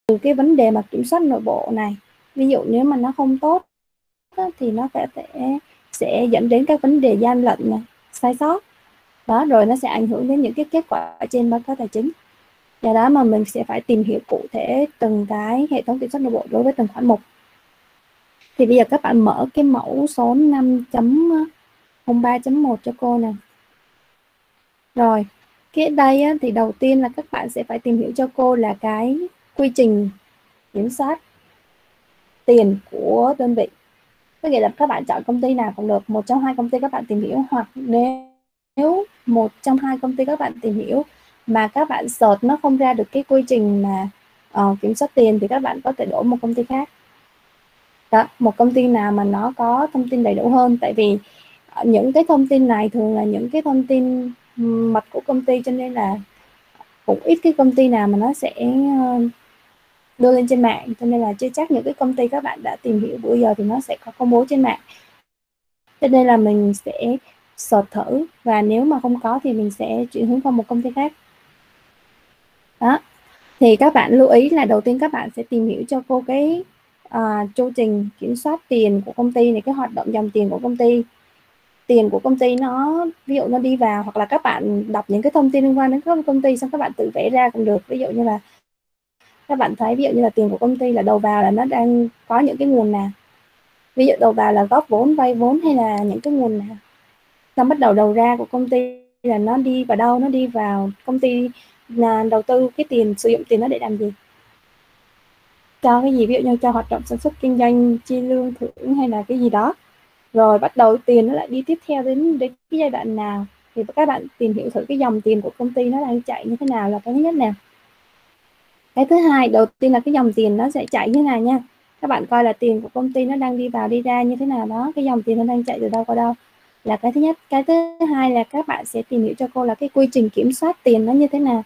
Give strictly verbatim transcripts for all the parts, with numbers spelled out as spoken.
từ cái vấn đề mà kiểm soát nội bộ này. Ví dụ nếu mà nó không tốt thì nó sẽ sẽ dẫn đến các vấn đề gian lận này, sai sót đó, rồi nó sẽ ảnh hưởng đến những cái kết quả trên báo cáo tài chính. Do đó mà mình sẽ phải tìm hiểu cụ thể từng cái hệ thống kiểm soát nội bộ đối với từng khoản mục. Thì bây giờ các bạn mở cái mẫu số năm chấm không ba chấm một cho cô nè. Rồi, cái đây á, thì đầu tiên là các bạn sẽ phải tìm hiểu cho cô là cái quy trình kiểm soát tiền của đơn vị. Có nghĩa là các bạn chọn công ty nào cũng được, một trong hai công ty các bạn tìm hiểu, hoặc nếu nếu một trong hai công ty các bạn tìm hiểu mà các bạn search nó không ra được cái quy trình mà uh, kiểm soát tiền thì các bạn có thể đổi một công ty khác. Đó, một công ty nào mà nó có thông tin đầy đủ hơn, tại vì những cái thông tin này thường là những cái thông tin mật của công ty, cho nên là cũng ít cái công ty nào mà nó sẽ đưa lên trên mạng, cho nên là chưa chắc những cái công ty các bạn đã tìm hiểu bữa giờ thì nó sẽ có công bố trên mạng. Cho nên là mình sẽ search thử, và nếu mà không có thì mình sẽ chuyển hướng qua một công ty khác. Đó, thì các bạn lưu ý là đầu tiên các bạn sẽ tìm hiểu cho cô cái uh, chu trình kiểm soát tiền của công ty này, cái hoạt động dòng tiền của công ty. Tiền của công ty nó, ví dụ nó đi vào, hoặc là các bạn đọc những cái thông tin liên quan đến các công ty xong các bạn tự vẽ ra cũng được. Ví dụ như là các bạn thấy ví dụ như là tiền của công ty là đầu vào là nó đang có những cái nguồn nào, ví dụ đầu vào là góp vốn, vay vốn hay là những cái nguồn nào. Xong bắt đầu đầu ra của công ty là nó đi vào đâu, nó đi vào công ty là đầu tư cái tiền, sử dụng tiền nó để làm gì, cho cái gì, ví dụ như cho hoạt động sản xuất kinh doanh, chi lương thưởng hay là cái gì đó. Rồi bắt đầu tiền nó lại đi tiếp theo đến đến cái giai đoạn nào, thì các bạn tìm hiểu thử cái dòng tiền của công ty nó đang chạy như thế nào là cái thứ nhất nè. Cái thứ hai, đầu tiên là cái dòng tiền nó sẽ chạy như thế nào nha. Các bạn coi là tiền của công ty nó đang đi vào đi ra như thế nào đó, cái dòng tiền nó đang chạy từ đâu qua đâu là cái thứ nhất. Cái thứ hai là các bạn sẽ tìm hiểu cho cô là cái quy trình kiểm soát tiền nó như thế nào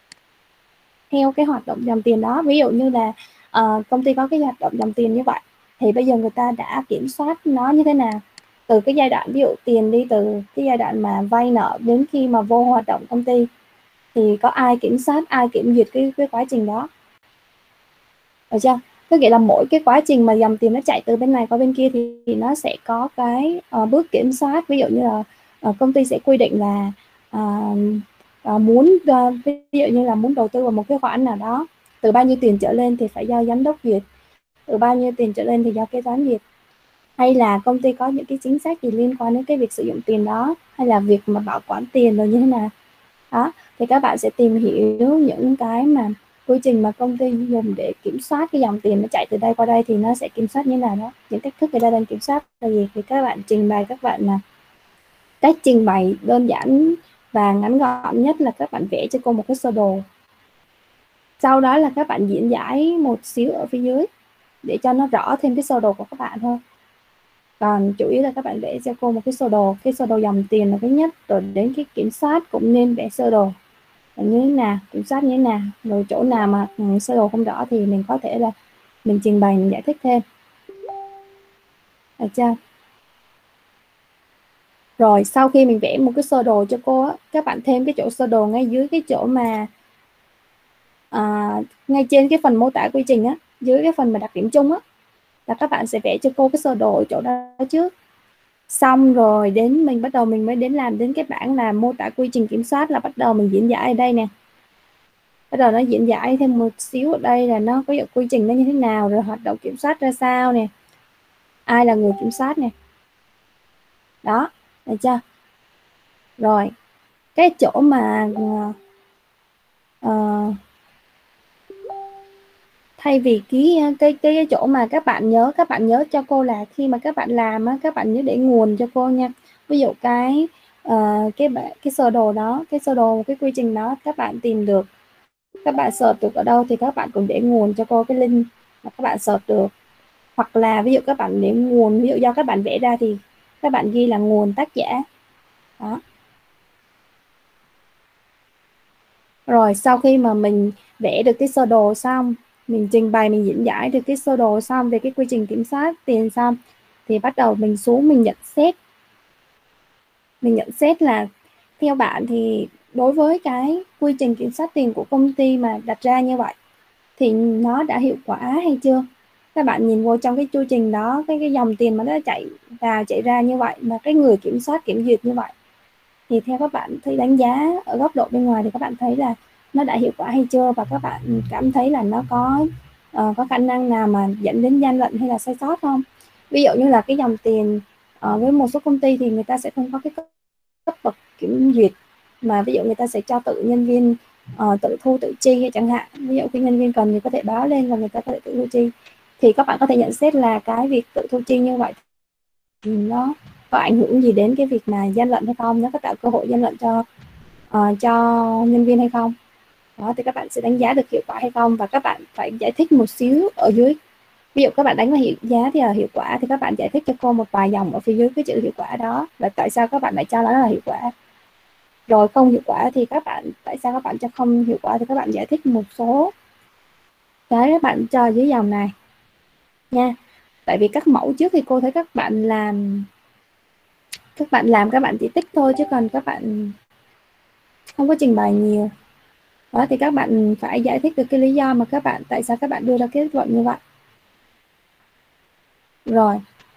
theo cái hoạt động dòng tiền đó. Ví dụ như là uh, công ty có cái hoạt động dòng tiền như vậy, thì bây giờ người ta đã kiểm soát nó như thế nào từ cái giai đoạn, ví dụ tiền đi từ cái giai đoạn mà vay nợ đến khi mà vô hoạt động công ty, thì có ai kiểm soát, ai kiểm duyệt cái, cái quá trình đó, được chưa? Có nghĩa là mỗi cái quá trình mà dòng tiền nó chạy từ bên này qua bên kia thì, thì nó sẽ có cái uh, bước kiểm soát. Ví dụ như là uh, công ty sẽ quy định là uh, uh, muốn uh, ví dụ như là muốn đầu tư vào một cái khoản nào đó, từ bao nhiêu tiền trở lên thì phải do giám đốc duyệt, từ bao nhiêu tiền trở lên thì do kế toán duyệt, hay là công ty có những cái chính sách gì liên quan đến cái việc sử dụng tiền đó, hay là việc mà bảo quản tiền rồi như thế nào đó. Thì các bạn sẽ tìm hiểu những cái mà quy trình mà công ty dùng để kiểm soát cái dòng tiền nó chạy từ đây qua đây thì nó sẽ kiểm soát như thế nào đó, những cách thức người ta đang kiểm soát là gì, thì các bạn trình bày, các bạn là cách trình bày đơn giản và ngắn gọn nhất là các bạn vẽ cho cô một cái sơ đồ. Sau đó là các bạn diễn giải một xíu ở phía dưới để cho nó rõ thêm cái sơ đồ của các bạn thôi. Còn chủ yếu là các bạn vẽ cho cô một cái sơ đồ, cái sơ đồ dòng tiền là cái nhất, rồi đến cái kiểm soát cũng nên vẽ sơ đồ là như thế nào, kiểm soát như thế nào, rồi chỗ nào mà ừ, sơ đồ không rõ thì mình có thể là mình trình bày, mình giải thích thêm, được chưa? Rồi sau khi mình vẽ một cái sơ đồ cho cô á, các bạn thêm cái chỗ sơ đồ ngay dưới cái chỗ mà à, ngay trên cái phần mô tả quy trình á, dưới cái phần mà đặc điểm chung á, là các bạn sẽ vẽ cho cô cái sơ đồ ở chỗ đó trước. Xong rồi đến mình bắt đầu mình mới đến làm đến cái bảng là mô tả quy trình kiểm soát, là bắt đầu mình diễn giải ở đây nè. Bắt đầu nó diễn giải thêm một xíu ở đây là nó có quy trình nó như thế nào, rồi hoạt động kiểm soát ra sao nè, ai là người kiểm soát nè. Đó, được chưa? Rồi, cái chỗ mà uh, thay vì cái, cái cái cái chỗ mà các bạn nhớ, các bạn nhớ cho cô là khi mà các bạn làm á, các bạn nhớ để nguồn cho cô nha. Ví dụ cái uh, cái cái sơ đồ đó, cái sơ đồ cái quy trình đó các bạn tìm được, các bạn search được ở đâu thì các bạn cũng để nguồn cho cô cái link mà các bạn search được. Hoặc là ví dụ các bạn để nguồn, ví dụ do các bạn vẽ ra thì các bạn ghi là nguồn tác giả. Đó. Rồi sau khi mà mình vẽ được cái sơ đồ xong, mình trình bày, mình diễn giải được cái sơ đồ xong về cái quy trình kiểm soát tiền xong, thì bắt đầu mình xuống mình nhận xét. Mình nhận xét là theo bạn thì đối với cái quy trình kiểm soát tiền của công ty mà đặt ra như vậy thì nó đã hiệu quả hay chưa. Các bạn nhìn vô trong cái chu trình đó, cái cái dòng tiền mà nó chạy vào chạy ra như vậy, mà cái người kiểm soát kiểm duyệt như vậy, thì theo các bạn thấy đánh giá ở góc độ bên ngoài thì các bạn thấy là nó đã hiệu quả hay chưa, và các bạn cảm thấy là nó có uh, có khả năng nào mà dẫn đến gian lận hay là sai sót không. Ví dụ như là cái dòng tiền uh, với một số công ty thì người ta sẽ không có cái cấp bậc kiểm duyệt, mà ví dụ người ta sẽ cho tự nhân viên uh, tự thu tự chi hay chẳng hạn. Ví dụ khi nhân viên cần thì có thể báo lên và người ta có thể tự thu chi, thì các bạn có thể nhận xét là cái việc tự thu chi như vậy thì nó có ảnh hưởng gì đến cái việc mà gian lận hay không, nó có tạo cơ hội gian lận cho uh, cho nhân viên hay không. Đó, thì các bạn sẽ đánh giá được hiệu quả hay không, và các bạn phải giải thích một xíu ở dưới. Ví dụ các bạn đánh vào hiệu giá thì là hiệu quả, thì các bạn giải thích cho cô một vài dòng ở phía dưới cái chữ hiệu quả đó, là tại sao các bạn lại cho nó là hiệu quả. Rồi không hiệu quả thì các bạn, tại sao các bạn cho không hiệu quả, thì các bạn giải thích một số cái các bạn cho dưới dòng này nha. Tại vì các mẫu trước thì cô thấy các bạn làm các bạn làm các bạn chỉ tích thôi, chứ còn các bạn không có trình bày nhiều. Đó, thì các bạn phải giải thích được cái lý do mà các bạn, tại sao các bạn đưa ra kết luận như vậy. Rồi,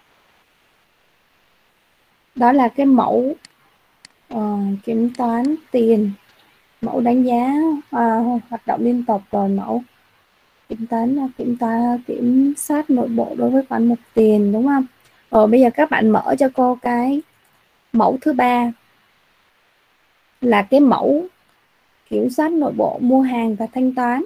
đó là cái mẫu uh, kiểm toán tiền, mẫu đánh giá uh, hoạt động liên tục, rồi mẫu kiểm toán kiểm toán kiểm soát nội bộ đối với khoản mục tiền, đúng không? Rồi bây giờ các bạn mở cho cô cái mẫu thứ ba, là cái mẫu kiểm soát nội bộ mua hàng và thanh toán.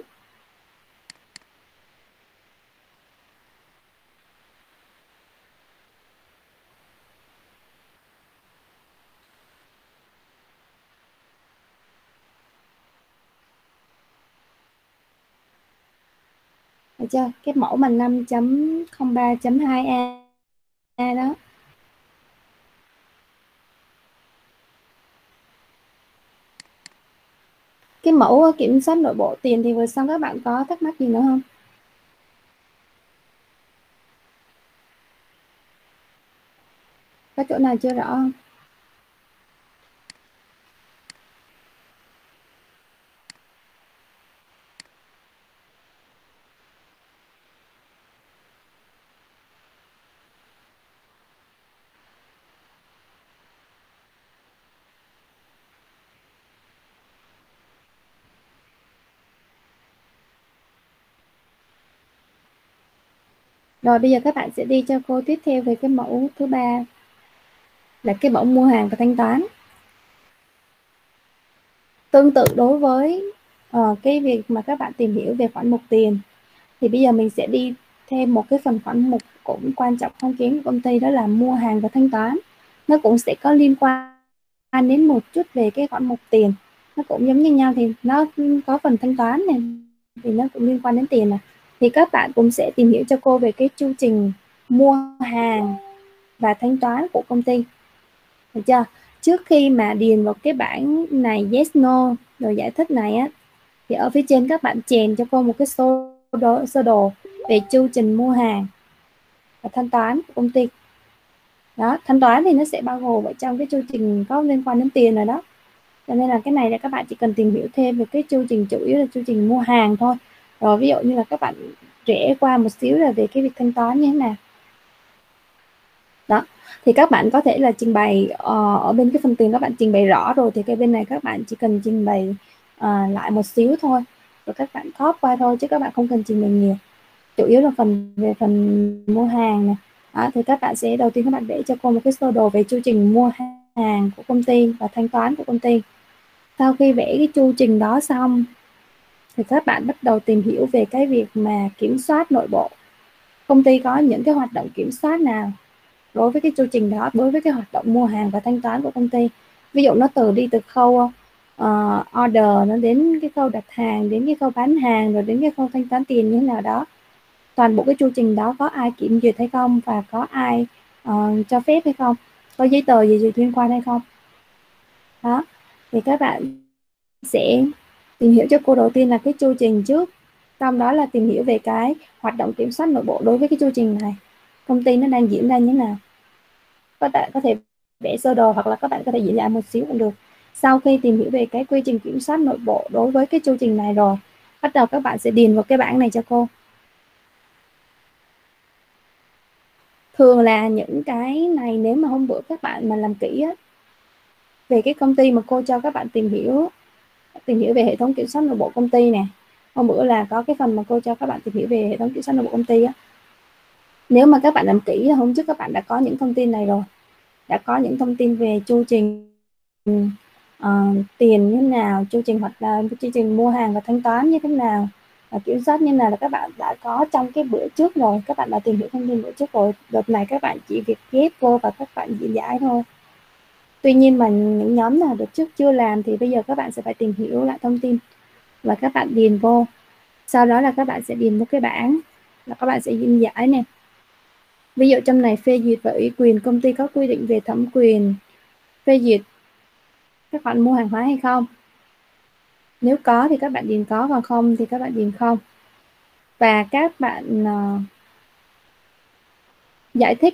Được chưa? Cái mẫu mà năm chấm không ba chấm hai A đó. Cái mẫu kiểm soát nội bộ tiền thì vừa xong các bạn có thắc mắc gì nữa không? Có chỗ nào chưa rõ không? Rồi bây giờ các bạn sẽ đi cho cô tiếp theo về cái mẫu thứ ba, là cái mẫu mua hàng và thanh toán. Tương tự đối với uh, cái việc mà các bạn tìm hiểu về khoản mục tiền, thì bây giờ mình sẽ đi thêm một cái phần khoản mục cũng quan trọng không kém của công ty, đó là mua hàng và thanh toán. Nó cũng sẽ có liên quan đến một chút về cái khoản mục tiền, nó cũng giống như nhau, thì nó có phần thanh toán này thì nó cũng liên quan đến tiền này. Thì các bạn cũng sẽ tìm hiểu cho cô về cái chu trình mua hàng và thanh toán của công ty, được chưa? Trước khi mà điền vào cái bảng này yes no rồi giải thích này á, thì ở phía trên các bạn chèn cho cô một cái sơ đồ, sơ đồ về chu trình mua hàng và thanh toán của công ty. Đó, thanh toán thì nó sẽ bao gồm ở trong cái chu trình có liên quan đến tiền rồi đó. Cho nên là cái này là các bạn chỉ cần tìm hiểu thêm về cái chu trình, chủ yếu là chu trình mua hàng thôi. Rồi ví dụ như là các bạn rẽ qua một xíu là về cái việc thanh toán như thế nào. Đó, thì các bạn có thể là trình bày uh, ở bên cái phần tiền các bạn trình bày rõ rồi, thì cái bên này các bạn chỉ cần trình bày uh, lại một xíu thôi, rồi các bạn copy qua thôi, chứ các bạn không cần trình bày nhiều. Chủ yếu là phần về phần mua hàng này. Đó, thì các bạn sẽ đầu tiên các bạn vẽ cho cô một cái sơ đồ về chu trình mua hàng của công ty và thanh toán của công ty. Sau khi vẽ cái chu trình đó xong thì các bạn bắt đầu tìm hiểu về cái việc mà kiểm soát nội bộ. Công ty có những cái hoạt động kiểm soát nào đối với cái chu trình đó, đối với cái hoạt động mua hàng và thanh toán của công ty. Ví dụ nó từ đi từ khâu uh, order, nó đến cái khâu đặt hàng, đến cái khâu bán hàng, rồi đến cái khâu thanh toán tiền như thế nào đó. Toàn bộ cái chu trình đó có ai kiểm duyệt hay không, và có ai uh, cho phép hay không, có giấy tờ gì, gì liên quan hay không. Đó, thì các bạn sẽ tìm hiểu cho cô đầu tiên là cái chu trình trước, trong đó là tìm hiểu về cái hoạt động kiểm soát nội bộ đối với cái chu trình này, công ty nó đang diễn ra như thế nào. Các bạn có thể vẽ sơ đồ, hoặc là các bạn có thể diễn lại một xíu cũng được. Sau khi tìm hiểu về cái quy trình kiểm soát nội bộ đối với cái chu trình này rồi, Bắt đầu các bạn sẽ điền vào cái bảng này cho cô. Thường là những cái này nếu mà hôm bữa các bạn mà làm kỹ á, về cái công ty mà cô cho các bạn tìm hiểu tìm hiểu về hệ thống kiểm soát nội bộ công ty nè, hôm bữa là có cái phần mà cô cho các bạn tìm hiểu về hệ thống kiểm soát nội bộ công ty á. Nếu mà các bạn làm kỹ là hôm trước các bạn đã có những thông tin này rồi, đã có những thông tin về chu trình uh, tiền như thế nào, chu trình hoạt động, chu trình mua hàng và thanh toán như thế nào, và kiểm soát như nào là các bạn đã có trong cái bữa trước rồi, các bạn đã tìm hiểu thông tin bữa trước rồi. Đợt này các bạn chỉ việc ghép vô và các bạn diễn giải thôi. Tuy nhiên mà những nhóm nào đợt trước chưa làm thì bây giờ các bạn sẽ phải tìm hiểu lại thông tin và các bạn điền vô. Sau đó là các bạn sẽ điền một cái bảng là các bạn sẽ diễn giải này. Ví dụ trong này phê duyệt và ủy quyền, công ty có quy định về thẩm quyền phê duyệt các khoản mua hàng hóa hay không. Nếu có thì các bạn điền có, còn không thì các bạn điền không. Và các bạn uh, giải thích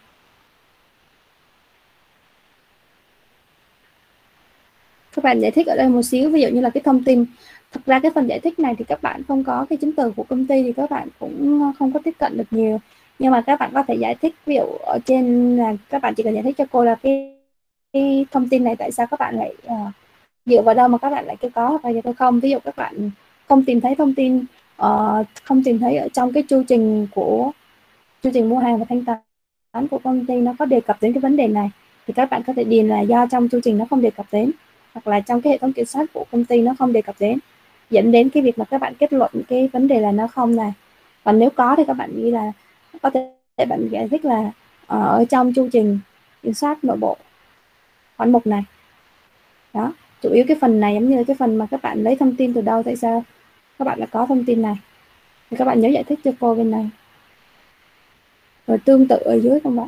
các bạn giải thích ở đây một xíu, ví dụ như là cái thông tin. Thật ra cái phần giải thích này thì các bạn không có cái chứng từ của công ty thì các bạn cũng không có tiếp cận được nhiều, nhưng mà các bạn có thể giải thích, ví dụ ở trên là các bạn chỉ cần giải thích cho cô là cái, cái thông tin này tại sao các bạn lại uh, dựa vào đâu mà các bạn lại kêu có hoặc là kêu không. Ví dụ các bạn không tìm thấy thông tin, uh, không tìm thấy ở trong cái chu trình của chu trình mua hàng và thanh toán của công ty nó có đề cập đến cái vấn đề này, thì các bạn có thể điền là do trong chu trình nó không đề cập đến, hoặc là trong cái hệ thống kiểm soát của công ty nó không đề cập đến, dẫn đến cái việc mà các bạn kết luận cái vấn đề là nó không này. Còn nếu có thì các bạn nghĩ là có thể bạn giải thích là ở trong chu trình kiểm soát nội bộ khoản mục này đó. Chủ yếu cái phần này giống như cái phần mà các bạn lấy thông tin từ đâu, tại sao các bạn đã có thông tin này, thì các bạn nhớ giải thích cho cô bên này. Rồi tương tự ở dưới không bạn.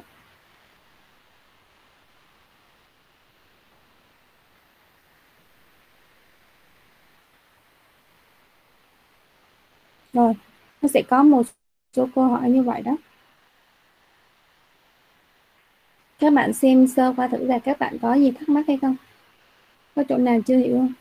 Rồi nó sẽ có một số câu hỏi như vậy đó. Các bạn xem sơ qua thử là các bạn có gì thắc mắc hay không, có chỗ nào chưa hiểu không.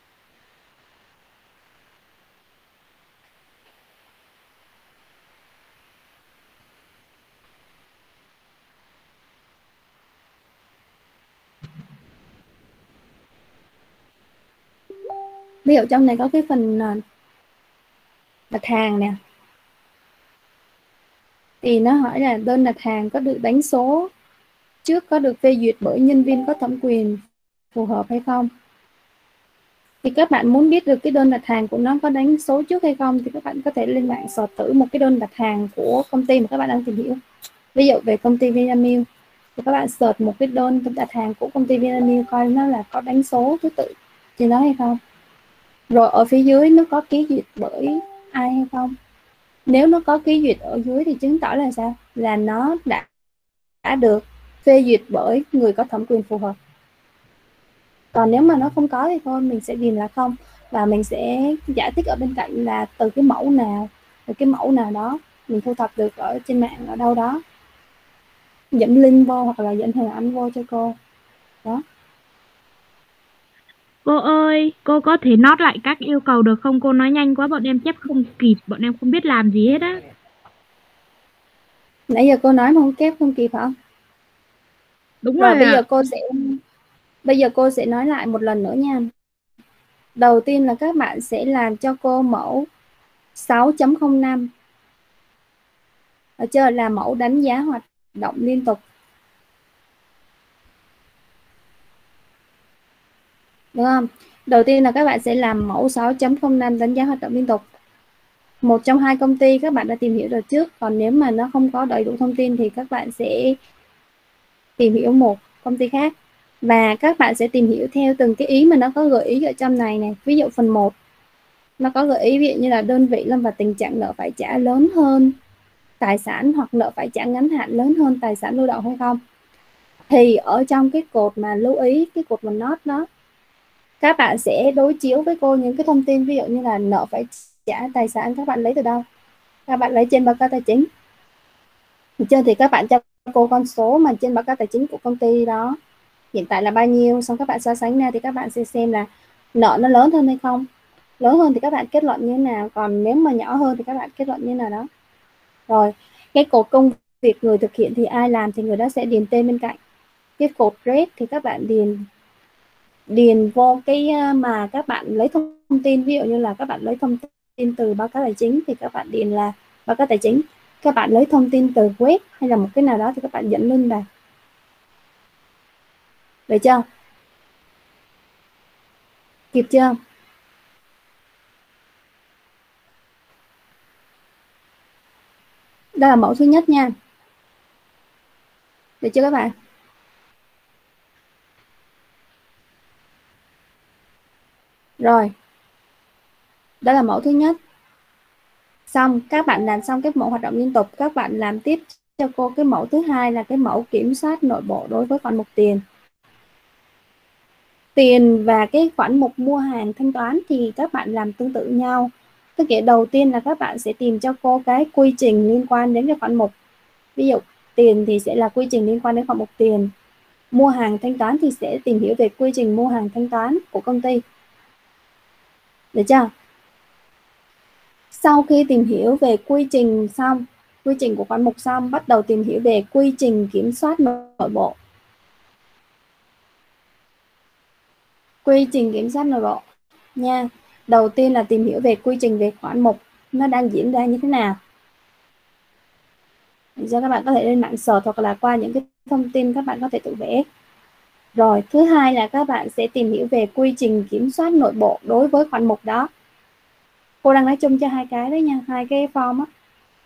Ví dụ trong này có cái phần đặt hàng nè, thì nó hỏi là đơn đặt hàng có được đánh số trước, có được phê duyệt bởi nhân viên có thẩm quyền phù hợp hay không. Thì các bạn muốn biết được cái đơn đặt hàng của nó có đánh số trước hay không thì các bạn có thể lên mạng search thử một cái đơn đặt hàng của công ty mà các bạn đang tìm hiểu. Ví dụ về công ty Vinamilk thì các bạn search một cái đơn đặt hàng của công ty Vinamilk coi nó là có đánh số thứ tự trên đó hay không. Rồi ở phía dưới nó có ký duyệt bởi ai hay không. Nếu nó có ký duyệt ở dưới thì chứng tỏ là sao? Là nó đã, đã được phê duyệt bởi người có thẩm quyền phù hợp. Còn nếu mà nó không có thì thôi mình sẽ điền là không, và mình sẽ giải thích ở bên cạnh là từ cái mẫu nào, từ cái mẫu nào đó mình thu thập được ở trên mạng ở đâu đó, dẫn link vô hoặc là dẫn hình ảnh vô cho cô đó. Cô ơi, cô có thể note lại các yêu cầu được không? Cô nói nhanh quá, bọn em chép không kịp, bọn em không biết làm gì hết á. Nãy giờ cô nói mà không kép không kịp hả? Đúng Rồi rồi bây ạ. giờ cô sẽ bây giờ cô sẽ nói lại một lần nữa nha. Đầu tiên là các bạn sẽ làm cho cô mẫu sáu chấm không năm. Ở chưa, là mẫu đánh giá hoạt động liên tục. Đúng không? Đầu tiên là các bạn sẽ làm mẫu sáu chấm không năm đánh giá hoạt động liên tục. Một trong hai công ty các bạn đã tìm hiểu được trước, còn nếu mà nó không có đầy đủ thông tin thì các bạn sẽ tìm hiểu một công ty khác. Và các bạn sẽ tìm hiểu theo từng cái ý mà nó có gợi ý ở trong này này. Ví dụ phần một nó có gợi ý ví dụ như là đơn vị lâm vào tình trạng nợ phải trả lớn hơn tài sản, hoặc nợ phải trả ngắn hạn lớn hơn tài sản lưu động hay không. Thì ở trong cái cột mà lưu ý, cái cột mà note đó, các bạn sẽ đối chiếu với cô những cái thông tin ví dụ như là nợ phải trả tài sản các bạn lấy từ đâu, các bạn lấy trên báo cáo tài chính. Trên thì các bạn cho cô con số mà trên báo cáo tài chính của công ty đó hiện tại là bao nhiêu, xong các bạn so sánh ra thì các bạn sẽ xem là nợ nó lớn hơn hay không, lớn hơn thì các bạn kết luận như thế nào, còn nếu mà nhỏ hơn thì các bạn kết luận như thế nào đó. Rồi cái cột công việc người thực hiện thì ai làm thì người đó sẽ điền tên bên cạnh. Cái cột rate thì các bạn điền điền vô cái mà các bạn lấy thông tin, ví dụ như là các bạn lấy thông tin từ báo cáo tài chính thì các bạn điền là báo cáo tài chính, các bạn lấy thông tin từ web hay là một cái nào đó thì các bạn dẫn link vào. Được chưa? Kịp chưa? Đây là mẫu thứ nhất nha. Được chưa các bạn? Rồi, đó là mẫu thứ nhất. Xong, các bạn làm xong cái mẫu hoạt động liên tục, các bạn làm tiếp cho cô cái mẫu thứ hai là cái mẫu kiểm soát nội bộ đối với khoản mục tiền. Tiền và cái khoản mục mua hàng thanh toán thì các bạn làm tương tự nhau. Tức nghĩa đầu tiên là các bạn sẽ tìm cho cô cái quy trình liên quan đến cái khoản mục. Ví dụ tiền thì sẽ là quy trình liên quan đến khoản mục tiền. Mua hàng thanh toán thì sẽ tìm hiểu về quy trình mua hàng thanh toán của công ty. Được chưa? Sau khi tìm hiểu về quy trình xong, quy trình của khoản mục xong, bắt đầu tìm hiểu về quy trình kiểm soát nội bộ. Quy trình kiểm soát nội bộ nha. Đầu tiên là tìm hiểu về quy trình về khoản mục nó đang diễn ra như thế nào. Cho các bạn có thể lên mạng search hoặc là qua những cái thông tin các bạn có thể tự vẽ. Rồi thứ hai là các bạn sẽ tìm hiểu về quy trình kiểm soát nội bộ đối với khoản mục đó. Cô đang nói chung cho hai cái đấy nha, hai cái form á.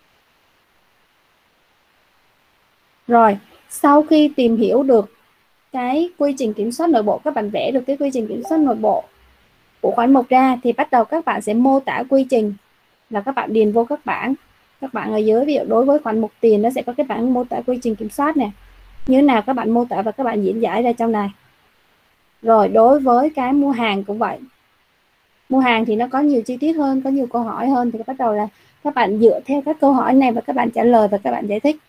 Rồi sau khi tìm hiểu được cái quy trình kiểm soát nội bộ, các bạn vẽ được cái quy trình kiểm soát nội bộ của khoản mục ra thì bắt đầu các bạn sẽ mô tả quy trình, là các bạn điền vô các bảng. Các bạn ở dưới, ví dụ đối với khoản mục tiền nó sẽ có cái bảng mô tả quy trình kiểm soát này, như thế nào các bạn mô tả và các bạn diễn giải ra trong này. Rồi đối với cái mua hàng cũng vậy, mua hàng thì nó có nhiều chi tiết hơn, có nhiều câu hỏi hơn, thì bắt đầu là các bạn dựa theo các câu hỏi này và các bạn trả lời và các bạn giải thích.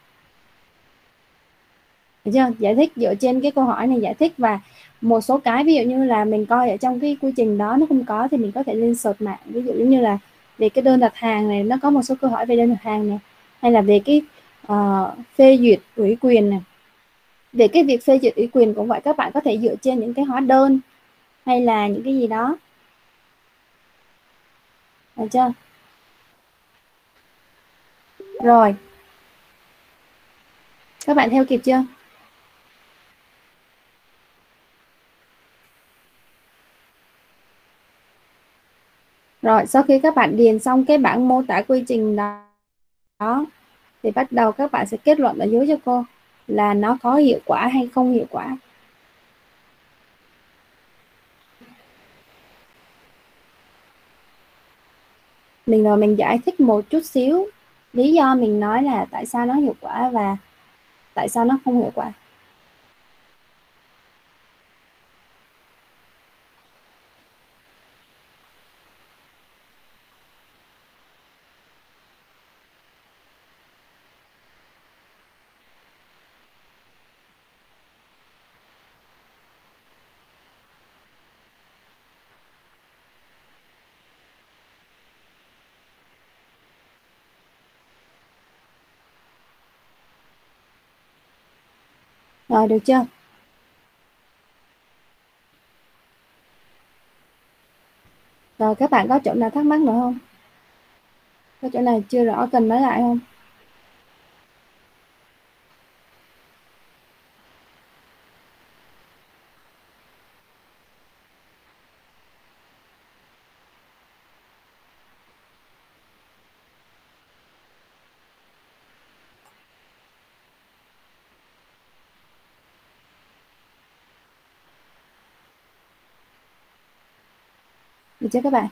Được chưa? Giải thích dựa trên cái câu hỏi này, giải thích. Và một số cái ví dụ như là mình coi ở trong cái quy trình đó nó không có thì mình có thể lên search mạng, ví dụ như là về cái đơn đặt hàng này, nó có một số câu hỏi về đơn đặt hàng này, hay là về cái uh, phê duyệt ủy quyền này. Về cái việc phê duyệt ủy quyền cũng vậy, các bạn có thể dựa trên những cái hóa đơn hay là những cái gì đó. Được chưa? Rồi các bạn theo kịp chưa? Rồi sau khi các bạn điền xong cái bảng mô tả quy trình đó, đó thì bắt đầu các bạn sẽ kết luận ở dưới cho cô là nó có hiệu quả hay không hiệu quả. Mình rồi mình giải thích một chút xíu lý do mình nói là tại sao nó hiệu quả và tại sao nó không hiệu quả. Rồi được chưa? Rồi các bạn có chỗ nào thắc mắc nữa không? Có chỗ nào chưa rõ cần nói lại không? Được chưa các bạn?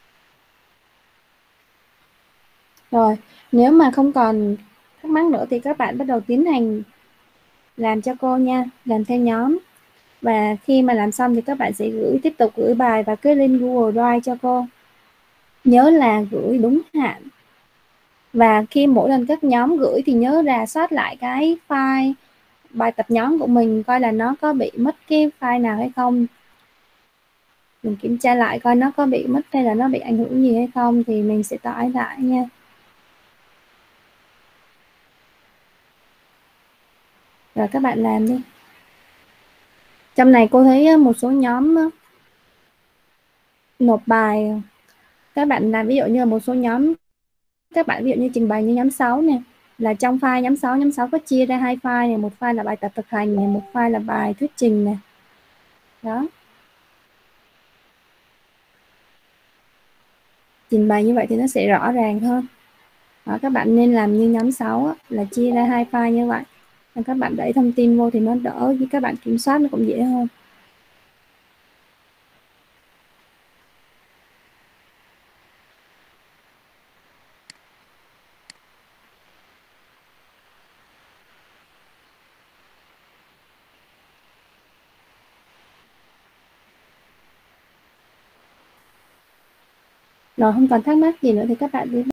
Rồi nếu mà không còn thắc mắc nữa thì các bạn bắt đầu tiến hành làm cho cô nha, làm theo nhóm. Và khi mà làm xong thì các bạn sẽ gửi tiếp tục gửi bài và cái link Google Drive cho cô. Nhớ là gửi đúng hạn. Và khi mỗi lần các nhóm gửi thì nhớ rà soát lại cái file bài tập nhóm của mình, coi là nó có bị mất cái file nào hay không. mình kiểm tra lại coi nó có bị mất hay là nó bị ảnh hưởng gì hay không thì mình sẽ tải lại nha. Rồi các bạn làm đi. Trong này cô thấy một số nhóm nộp bài, các bạn làm ví dụ như một số nhóm, các bạn ví dụ như trình bày như nhóm sáu nè, là trong file nhóm sáu, nhóm sáu có chia ra hai file này, một file là bài tập thực hành này, một file là bài thuyết trình nè. Đó. Trình bày như vậy thì nó sẽ rõ ràng hơn. Đó, các bạn nên làm như nhóm sáu á, là chia ra hai file như vậy. Và các bạn đẩy thông tin vô thì nó đỡ, với các bạn kiểm soát nó cũng dễ hơn. Rồi không còn thắc mắc gì nữa thì các bạn đi